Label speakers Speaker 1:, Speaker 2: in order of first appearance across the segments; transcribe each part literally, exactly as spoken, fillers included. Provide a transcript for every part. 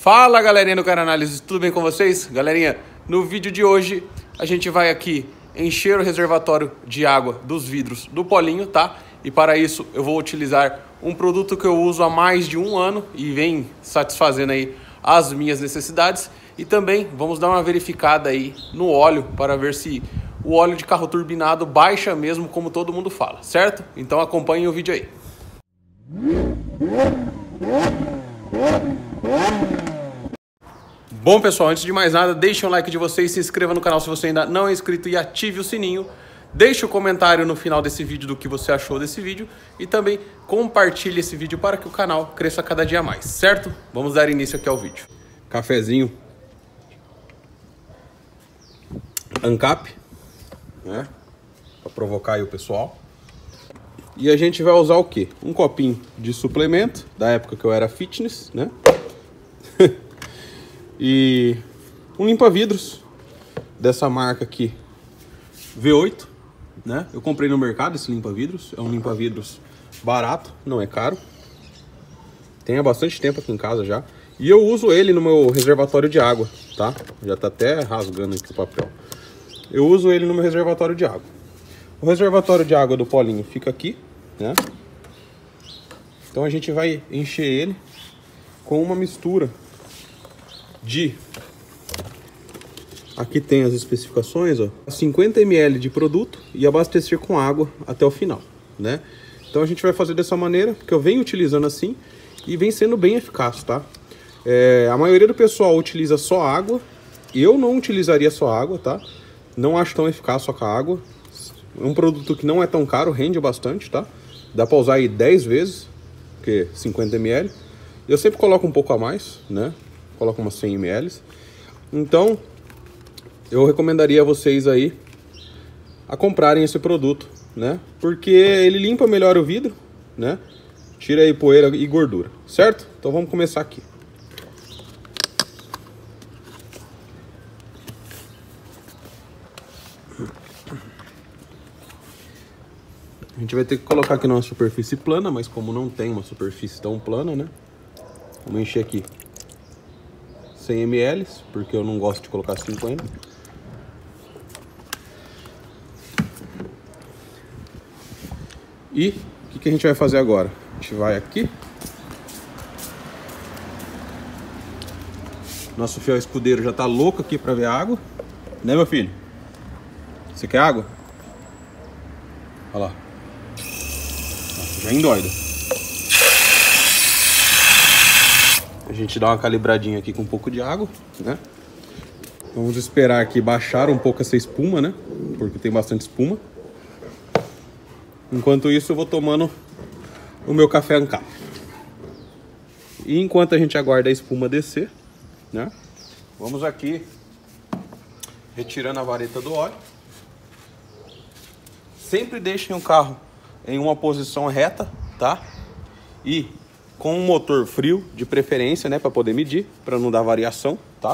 Speaker 1: Fala galerinha do Cara Análise, tudo bem com vocês? Galerinha, no vídeo de hoje a gente vai aqui encher o reservatório de água dos vidros do Polinho, tá? E para isso eu vou utilizar um produto que eu uso há mais de um ano e vem satisfazendo aí as minhas necessidades. E também vamos dar uma verificada aí no óleo para ver se o óleo de carro turbinado baixa mesmo como todo mundo fala, certo? Então acompanhem o vídeo aí. Bom pessoal, antes de mais nada, deixe um like de vocês, se inscreva no canal se você ainda não é inscrito e ative o sininho. Deixe o um comentário no final desse vídeo do que você achou desse vídeo e também compartilhe esse vídeo para que o canal cresça cada dia mais, certo? Vamos dar início aqui ao vídeo. Cafezinho ANCAP, né? Para provocar aí o pessoal. E a gente vai usar o quê? Um copinho de suplemento, da época que eu era fitness, né? E um limpa-vidros dessa marca aqui, V oito, né? Eu comprei no mercado esse limpa-vidros, é um limpa-vidros barato, não é caro. Tem há bastante tempo aqui em casa já. E eu uso ele no meu reservatório de água, tá? Já tá até rasgando aqui o papel. Eu uso ele no meu reservatório de água. O reservatório de água do Polinho fica aqui, né? Então a gente vai encher ele com uma mistura de... Aqui tem as especificações, ó. cinquenta mililitros de produto e abastecer com água até o final, né? Então a gente vai fazer dessa maneira, que eu venho utilizando assim e vem sendo bem eficaz, tá? É, a maioria do pessoal utiliza só água. Eu não utilizaria só água, tá? Não acho tão eficaz só com a água. É um produto que não é tão caro, rende bastante, tá? Dá pra usar aí dez vezes, porque cinquenta mililitros. Eu sempre coloco um pouco a mais, né? Coloco umas cem mililitros. Então, eu recomendaria a vocês aí a comprarem esse produto, né? Porque ele limpa melhor o vidro, né? Tira aí poeira e gordura, certo? Então vamos começar aqui. A gente vai ter que colocar aqui numa superfície plana, mas como não tem uma superfície tão plana, né? Vamos encher aqui cem mililitros, porque eu não gosto de colocar cinquenta. E o que, que a gente vai fazer agora? A gente vai aqui. Nosso fiel escudeiro já tá louco aqui para ver a água. Né, meu filho? Você quer água? Olha lá. Nossa, já endoida. A gente dá uma calibradinha aqui com um pouco de água, né? Vamos esperar aqui baixar um pouco essa espuma, né? Porque tem bastante espuma. Enquanto isso eu vou tomando o meu café ANCAP. E enquanto a gente aguarda a espuma descer, né? Vamos aqui retirando a vareta do óleo. Sempre deixem o carro em uma posição reta, tá? E com um motor frio, de preferência, né? Para poder medir, para não dar variação, tá?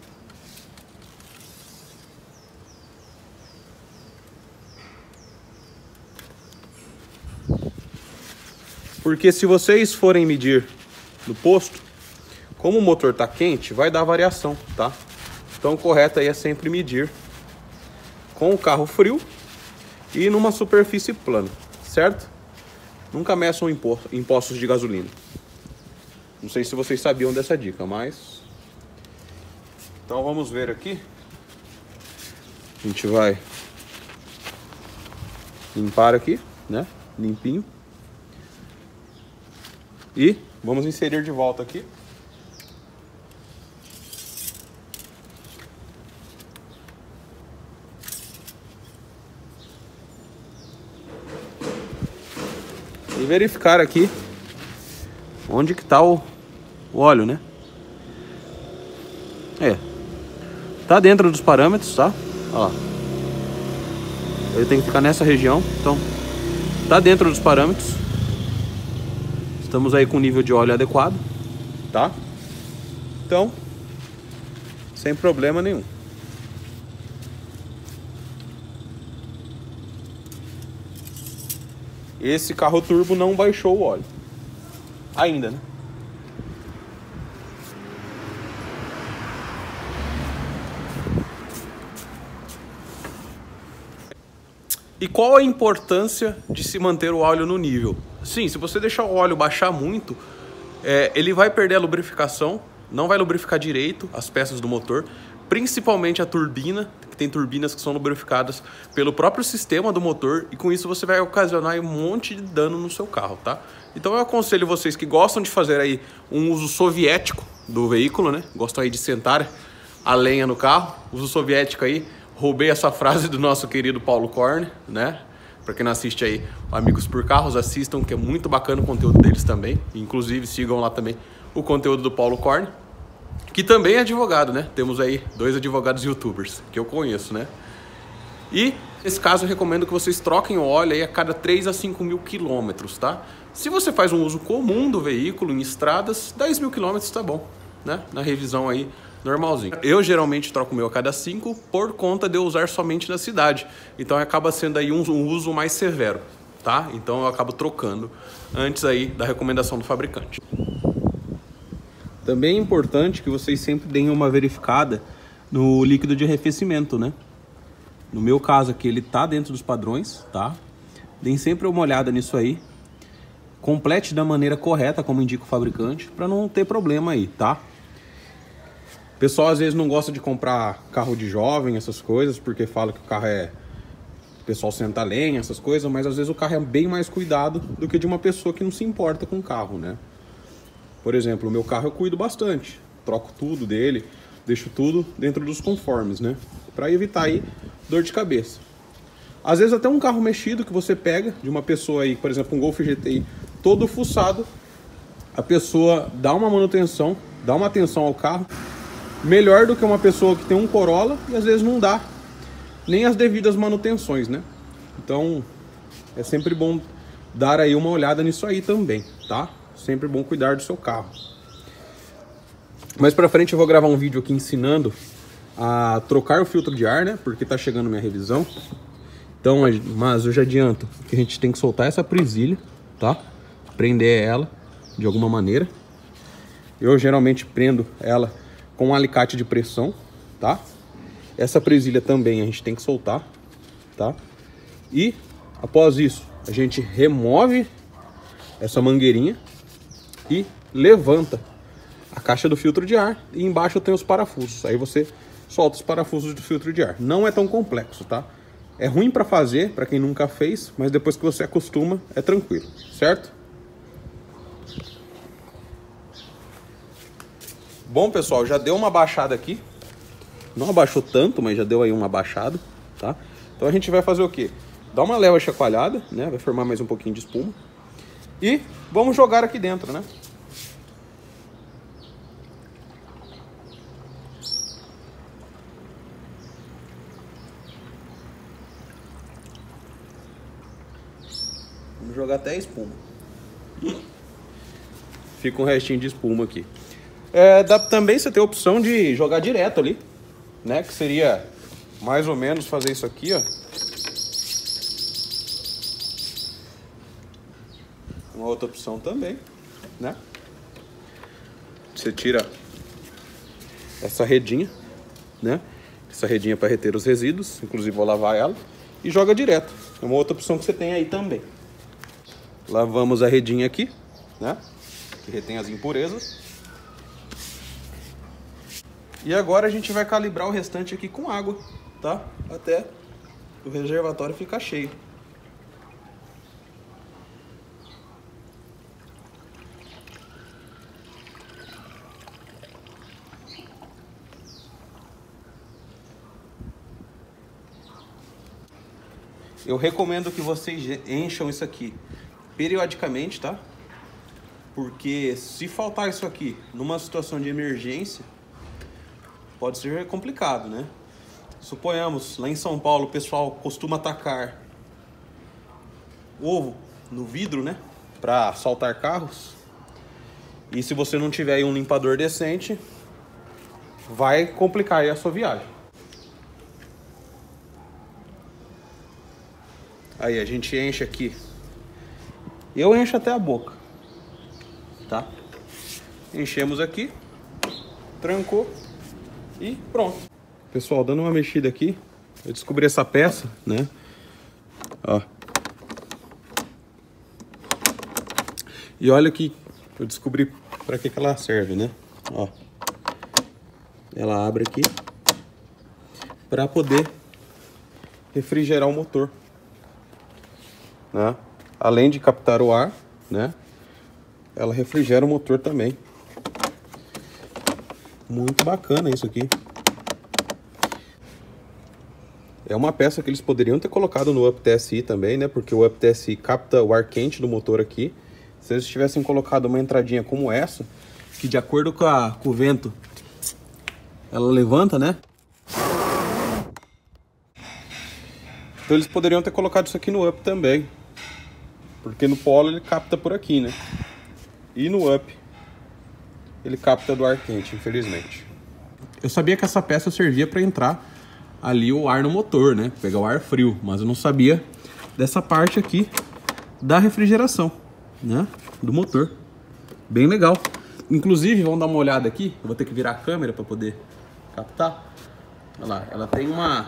Speaker 1: Porque se vocês forem medir no posto, como o motor tá quente, vai dar variação, tá? Então o correto aí é sempre medir com o carro frio e numa superfície plana, certo? Nunca meçam em postos de gasolina. Não sei se vocês sabiam dessa dica, mas... Então vamos ver aqui. A gente vai limpar aqui, né? Limpinho. E vamos inserir de volta aqui. E verificar aqui onde que tá o, o óleo, né? É. Tá dentro dos parâmetros, tá? Ó. Ele tem que ficar nessa região, então tá dentro dos parâmetros. Estamos aí com o nível de óleo adequado, tá? Então, sem problema nenhum. Esse carro turbo não baixou o óleo ainda, né? E qual a importância de se manter o óleo no nível? Sim, se você deixar o óleo baixar muito, é, ele vai perder a lubrificação, não vai lubrificar direito as peças do motor, principalmente a turbina, que tem turbinas que são lubrificadas pelo próprio sistema do motor, e com isso você vai ocasionar um monte de dano no seu carro, tá? Então eu aconselho vocês que gostam de fazer aí um uso soviético do veículo, né? Gostam aí de sentar a lenha no carro, uso soviético aí. Roubei essa frase do nosso querido Paulo Korn, né? Para quem não assiste aí, Amigos por Carros, assistam, que é muito bacana o conteúdo deles também. Inclusive sigam lá também o conteúdo do Paulo Korn, que também é advogado, né? Temos aí dois advogados youtubers que eu conheço, né? E nesse caso eu recomendo que vocês troquem o óleo aí a cada três a cinco mil quilômetros, tá? Se você faz um uso comum do veículo em estradas, dez mil quilômetros tá bom, né? Na revisão aí normalzinho. Eu geralmente troco o meu a cada cinco por conta de eu usar somente na cidade. Então acaba sendo aí um, um uso mais severo, tá? Então eu acabo trocando antes aí da recomendação do fabricante. Também é importante que vocês sempre deem uma verificada no líquido de arrefecimento, né? No meu caso aqui ele tá dentro dos padrões, tá? Deem sempre uma olhada nisso aí. Complete da maneira correta, como indica o fabricante, para não ter problema aí, tá? O pessoal às vezes não gosta de comprar carro de jovem, essas coisas, porque fala que o carro é... O pessoal senta lenha, essas coisas, mas às vezes o carro é bem mais cuidado do que de uma pessoa que não se importa com o carro, né? Por exemplo, o meu carro eu cuido bastante, troco tudo dele, deixo tudo dentro dos conformes, né? Para evitar aí dor de cabeça. Às vezes até um carro mexido que você pega de uma pessoa aí, por exemplo, um Golf G T I todo fuçado, a pessoa dá uma manutenção, dá uma atenção ao carro, melhor do que uma pessoa que tem um Corolla e às vezes não dá nem as devidas manutenções, né? Então é sempre bom dar aí uma olhada nisso aí também, tá? Sempre bom cuidar do seu carro. Mais pra frente eu vou gravar um vídeo aqui ensinando a trocar o filtro de ar, né? Porque tá chegando minha revisão. Então, mas eu já adianto que a gente tem que soltar essa presilha, tá? Prender ela de alguma maneira. Eu geralmente prendo ela com um alicate de pressão, tá? Essa presilha também a gente tem que soltar, tá? E após isso, a gente remove essa mangueirinha e levanta a caixa do filtro de ar, e embaixo tem os parafusos. Aí você solta os parafusos do filtro de ar. Não é tão complexo, tá? É ruim para fazer, para quem nunca fez, mas depois que você acostuma, é tranquilo, certo? Bom, pessoal, já deu uma baixada aqui. Não abaixou tanto, mas já deu aí uma baixada, tá? Então a gente vai fazer o quê? Dá uma leve chacoalhada, né? Vai formar mais um pouquinho de espuma. E vamos jogar aqui dentro, né? Vamos jogar até a espuma. Fica um restinho de espuma aqui. É, dá também você ter a opção de jogar direto ali, né? Que seria mais ou menos fazer isso aqui, ó. Uma outra opção também, né? Você tira essa redinha, né? Essa redinha para reter os resíduos, inclusive vou lavar ela, e joga direto. É uma outra opção que você tem aí também. Lavamos a redinha aqui, né? Que retém as impurezas. E agora a gente vai calibrar o restante aqui com água, tá? Até o reservatório ficar cheio. Eu recomendo que vocês encham isso aqui periodicamente, tá? Porque se faltar isso aqui numa situação de emergência, pode ser complicado, né? Suponhamos, lá em São Paulo o pessoal costuma atacar ovo no vidro, né? Para assaltar carros. E se você não tiver aí um limpador decente, vai complicar aí a sua viagem. Aí a gente enche aqui. Eu encho até a boca, tá? Enchemos aqui, trancou e pronto. Pessoal, dando uma mexida aqui, eu descobri essa peça, né? Ó. E olha que eu descobri para que que ela serve, né? Ó. Ela abre aqui para poder refrigerar o motor, né? Além de captar o ar, né? Ela refrigera o motor também. Muito bacana isso aqui. É uma peça que eles poderiam ter colocado no Up T S I também, né? Porque o Up T S I capta o ar quente do motor aqui. Se eles tivessem colocado uma entradinha como essa, que de acordo com, a, com o vento, ela levanta, né? Então eles poderiam ter colocado isso aqui no Up também. Porque no Polo ele capta por aqui, né? E no Up ele capta do ar quente, infelizmente. Eu sabia que essa peça servia para entrar ali o ar no motor, né? Pegar o ar frio, mas eu não sabia dessa parte aqui da refrigeração, né? Do motor. Bem legal. Inclusive, vamos dar uma olhada aqui. Eu vou ter que virar a câmera para poder captar. Olha lá, ela tem uma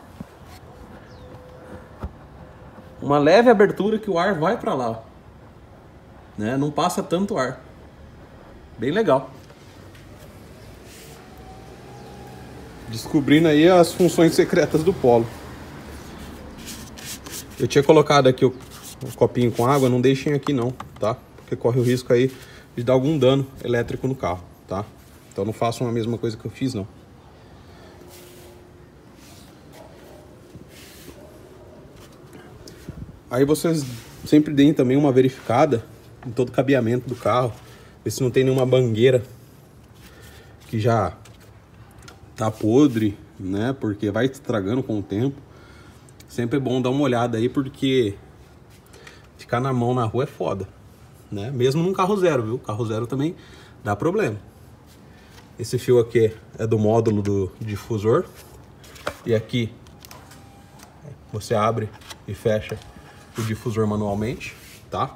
Speaker 1: uma leve abertura que o ar vai para lá, ó. Né? Não passa tanto ar. Bem legal. Descobrindo aí as funções secretas do Polo. Eu tinha colocado aqui o, o copinho com água, não deixem aqui não, tá? Porque corre o risco aí de dar algum dano elétrico no carro, tá? Então não façam a mesma coisa que eu fiz, não. Aí vocês sempre deem também uma verificada em todo o cabeamento do carro, ver se não tem nenhuma bangueira que já tá podre, né? Porque vai estragando com o tempo. Sempre é bom dar uma olhada aí, porque ficar na mão na rua é foda, né? Mesmo num carro zero, viu? Carro zero também dá problema. Esse fio aqui é do módulo do difusor. E aqui você abre e fecha o difusor manualmente, tá?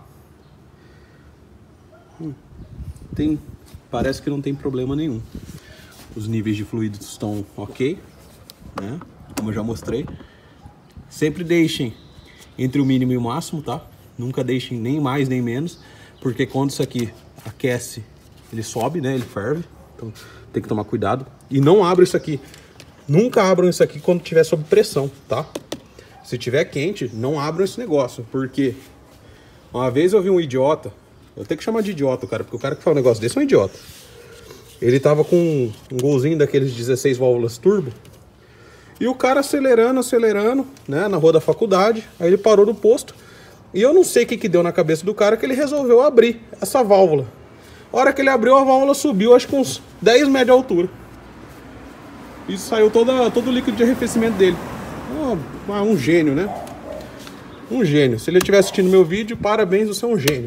Speaker 1: Hum, tem, parece que não tem problema nenhum. Os níveis de fluidos estão ok, né? Como eu já mostrei. Sempre deixem entre o mínimo e o máximo, tá? Nunca deixem nem mais nem menos, porque quando isso aqui aquece, ele sobe, né? Ele ferve. Então tem que tomar cuidado. E não abra isso aqui. Nunca abram isso aqui quando estiver sob pressão, tá? Se tiver quente, não abram esse negócio, porque uma vez eu vi um idiota, eu tenho que chamar de idiota o cara, porque o cara que faz um negócio desse é um idiota. Ele tava com um golzinho daqueles dezesseis válvulas turbo, e o cara acelerando, acelerando, né, na rua da faculdade. Aí ele parou no posto, e eu não sei o que que deu na cabeça do cara, que ele resolveu abrir essa válvula. A hora que ele abriu, a válvula subiu, acho que uns dez metros de altura. E saiu toda, todo o líquido de arrefecimento dele. Oh, um gênio, né? Um gênio. Se ele estiver assistindo meu vídeo, parabéns, você é um gênio.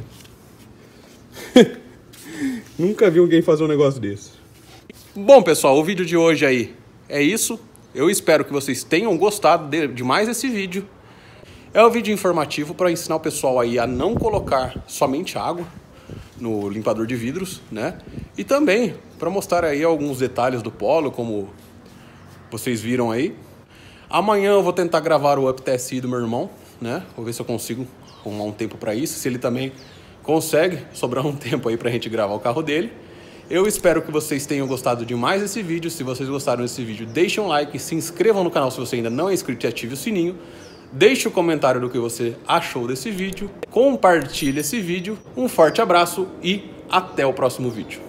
Speaker 1: Nunca vi alguém fazer um negócio desse. Bom, pessoal, o vídeo de hoje aí é isso. Eu espero que vocês tenham gostado de, de mais esse vídeo. É um vídeo informativo para ensinar o pessoal aí a não colocar somente água no limpador de vidros, né? E também para mostrar aí alguns detalhes do Polo, como vocês viram aí. Amanhã eu vou tentar gravar o Up T S I do meu irmão, né? Vou ver se eu consigo arrumar um tempo para isso, se ele também consegue sobrar um tempo aí pra gente gravar o carro dele. Eu espero que vocês tenham gostado de mais esse vídeo. Se vocês gostaram desse vídeo, deixem um like, se inscrevam no canal se você ainda não é inscrito e ative o sininho. Deixe o comentário do que você achou desse vídeo, compartilhe esse vídeo. Um forte abraço e até o próximo vídeo.